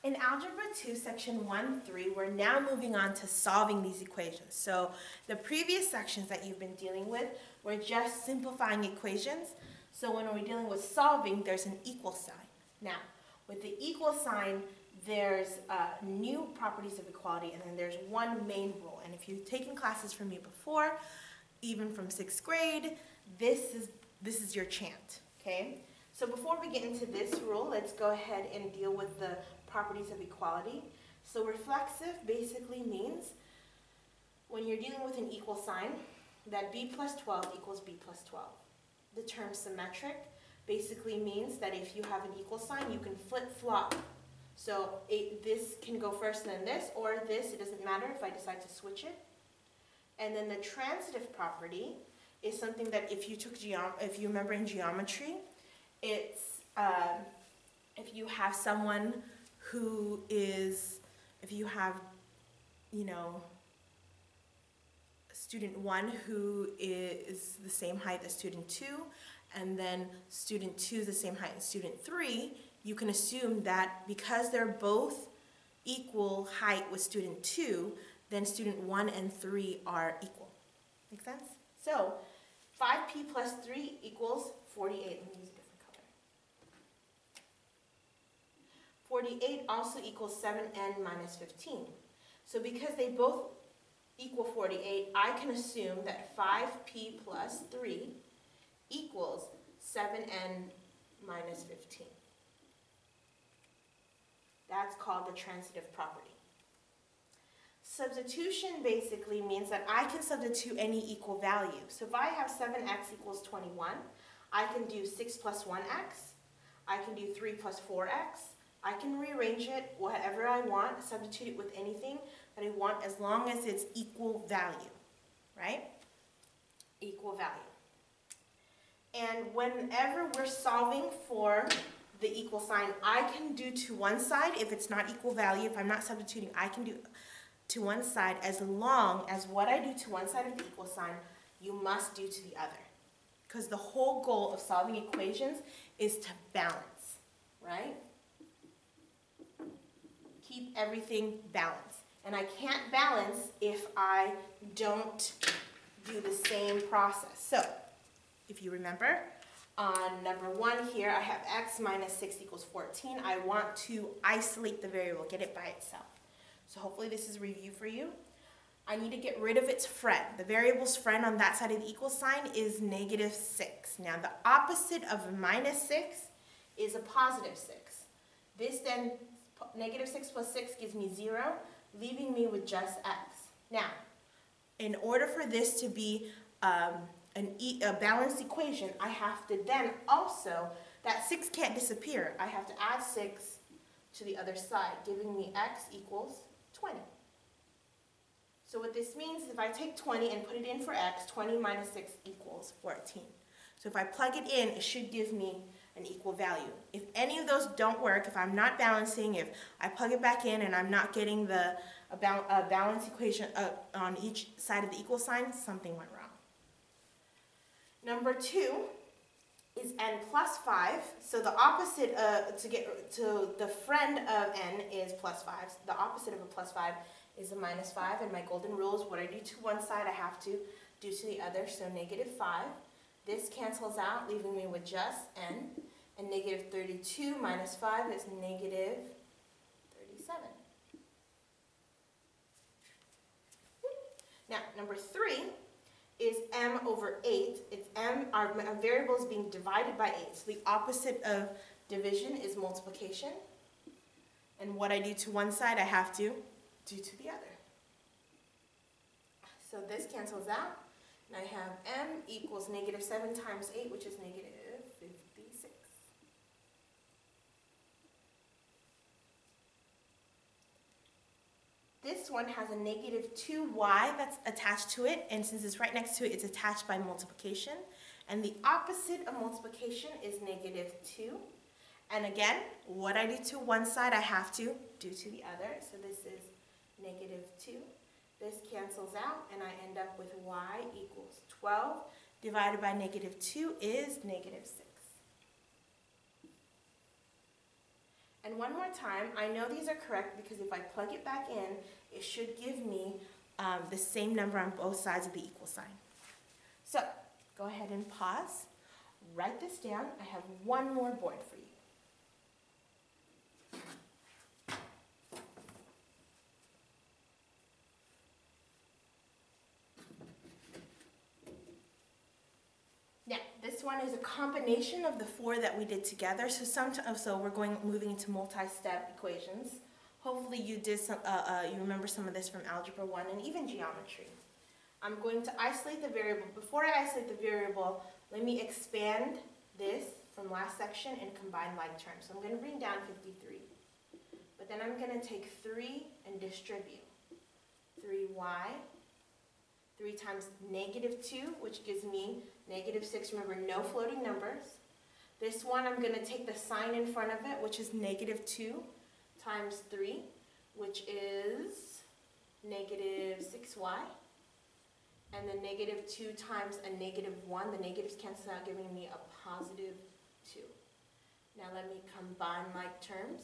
In Algebra 2, Section 1-3, we're now moving on to solving these equations. So the previous sections that you've been dealing with were just simplifying equations. So when we're dealing with solving, there's an equal sign. Now, with the equal sign, there's new properties of equality, and then there's one main rule. And if you've taken classes from me before, even from 6th grade, this is your chant, okay? So before we get into this rule, let's go ahead and deal with the properties of equality. So reflexive basically means when you're dealing with an equal sign, that b plus 12 equals b plus 12. The term symmetric basically means that if you have an equal sign, you can flip-flop. So this can go first and then this, or this, it doesn't matter if I decide to switch it. And then the transitive property is something that if you remember in geometry, it's if you have someone who is, if you have, student 1 who is the same height as student 2, and then student 2 is the same height as student 3, you can assume that because they're both equal height with student 2, then student 1 and 3 are equal. Make sense? So 5p plus 3 equals 48. Let me use a different color. 48 also equals 7n minus 15. So because they both equal 48, I can assume that 5p plus 3 equals 7n minus 15. That's called the transitive property. Substitution basically means that I can substitute any equal value. So if I have 7x equals 21, I can do 6 plus 1x. I can do 3 plus 4x. I can rearrange it whatever I want, substitute it with anything that I want as long as it's equal value, right? Equal value. And whenever we're solving for the equal sign, I can do to one side if it's not equal value. If I'm not substituting, I can do to one side as long as what I do to one side of the equal sign, you must do to the other. Because the whole goal of solving equations is to balance, right? Keep everything balanced. And I can't balance if I don't do the same process. So, if you remember, on number 1 here, I have x minus 6 equals 14. I want to isolate the variable, get it by itself. So hopefully this is a review for you. I need to get rid of its friend. The variable's friend on that side of the equal sign is negative 6. Now the opposite of minus 6 is a positive 6. This then, negative 6 plus 6 gives me 0, leaving me with just x. Now, in order for this to be a balanced equation, I have to then also, that 6 can't disappear. I have to add 6 to the other side, giving me x equals 20. So what this means is if I take 20 and put it in for x, 20 minus 6 equals 14. So if I plug it in, it should give me an equal value. If any of those don't work, if I'm not balancing, if I plug it back in and I'm not getting the balance equation on each side of the equal sign, something went wrong. Number 2 is n plus 5. So the opposite to the friend of n is plus 5. So the opposite of a plus 5 is a minus 5. And my golden rule is what I do to one side, I have to do to the other. So negative 5. This cancels out, leaving me with just n. And negative 32 minus 5 is negative 37. Now, number 3 is m over 8. It's m, our variable is being divided by 8. So the opposite of division is multiplication. And what I do to one side, I have to do to the other. So this cancels out. And I have m equals negative 7 times 8, which is negative 56. This one has a negative 2y that's attached to it, and since it's right next to it, it's attached by multiplication. And the opposite of multiplication is negative 2. And again, what I do to one side, I have to do to the other. So this is negative 2. This cancels out, and I end up with y equals 12 divided by negative 2 is negative 6. And one more time, I know these are correct because if I plug it back in, it should give me the same number on both sides of the equal sign. So, go ahead and pause. Write this down. I have one more board for you. Now, this one is a combination of the four that we did together. So we're moving into multi-step equations. Hopefully you did you remember some of this from Algebra 1 and even geometry. I'm going to isolate the variable. Before I isolate the variable, let me expand this from last section and combine like terms. So I'm going to bring down 53. But then I'm going to take 3 and distribute. 3y, 3 times -2, which gives me -6. Remember, no floating numbers. This one, I'm going to take the sign in front of it, which is -2 times 3, which is -6y. And then -2 times a -1. The negatives cancel out, giving me a +2. Now let me combine like terms.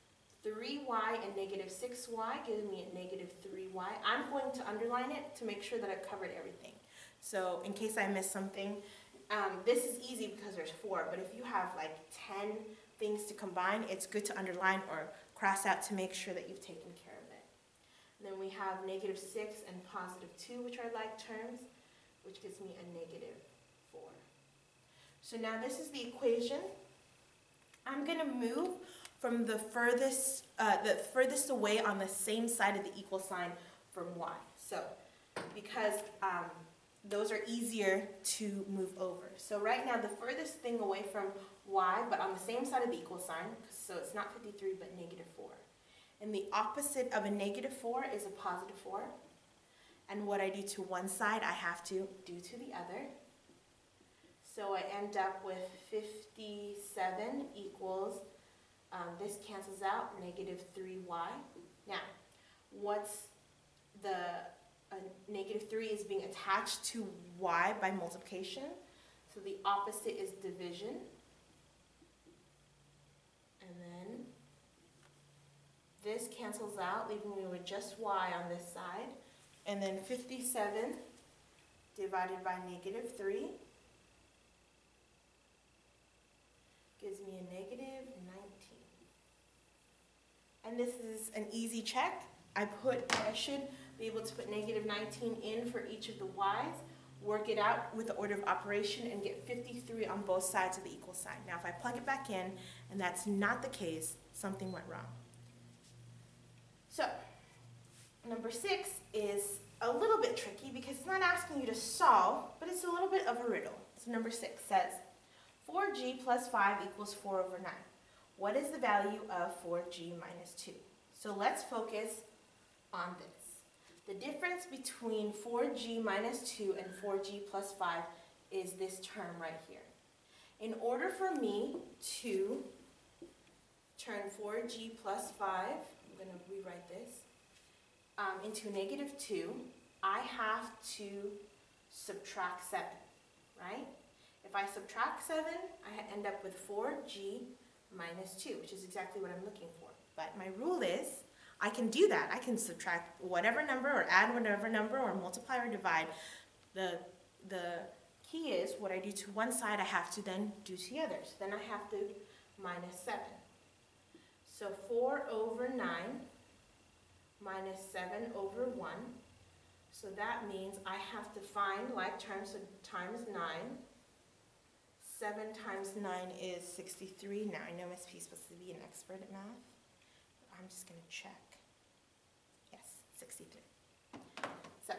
3y and -6y gives me a -3y. I'm going to underline it to make sure that I've covered everything. So in case I missed something, this is easy because there's 4, but if you have like 10 things to combine, it's good to underline or cross out to make sure that you've taken care of it. And then we have -6 and +2, which are like terms, which gives me a -4. So now this is the equation. I'm going to move from the furthest away on the same side of the equal sign from y. So, because those are easier to move over. So right now, the furthest thing away from y, but on the same side of the equal sign, so it's not 53, but -4. And the opposite of a -4 is a +4. And what I do to one side, I have to do to the other. So I end up with 57 equals, this cancels out, -3y. Now, what's the -3 is being attached to y by multiplication. So the opposite is division. And then this cancels out, leaving me with just y on this side. And then 57 divided by -3 gives me a -19. And this is an easy check. I should be able to put -19 in for each of the y's, work it out with the order of operation, and get 53 on both sides of the equal sign. Now if I plug it back in, and that's not the case, something went wrong. So, number 6 is a little bit tricky because it's not asking you to solve, but it's a little bit of a riddle. So number 6 says, 4g plus 5 equals 4/9. What is the value of 4g minus 2? So let's focus on this. The difference between 4g minus 2 and 4g plus 5 is this term right here. In order for me to turn 4g plus 5, I'm going to rewrite this, into -2, I have to subtract 7, right? If I subtract 7, I end up with 4g minus 2, which is exactly what I'm looking for. But my rule is, I can do that. I can subtract whatever number or add whatever number or multiply or divide. The key is what I do to one side, I have to then do to the other. So then I have to minus 7. So 4/9 minus 7/1. So that means I have to find like terms, so times 9. 7 times 9 is 63. Now I know Miss P is supposed to be an expert at math. I'm just going to check. Yes, 63. So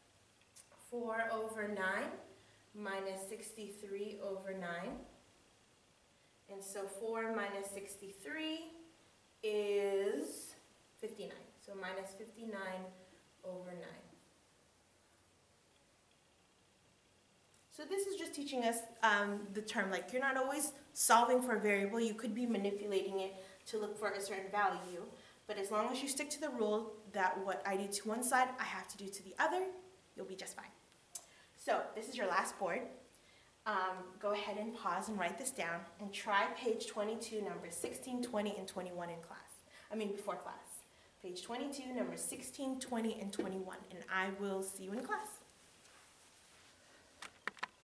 4/9 minus 63/9. And so 4 minus 63 is 59. So minus 59/9. So this is just teaching us the term, like you're not always solving for a variable. You could be manipulating it to look for a certain value. But as long as you stick to the rule that what I do to one side, I have to do to the other, you'll be just fine. So this is your last board. go ahead and pause and write this down and try page 22, numbers 16, 20, and 21 in class. Before class. Page 22, numbers 16, 20, and 21, and I will see you in class.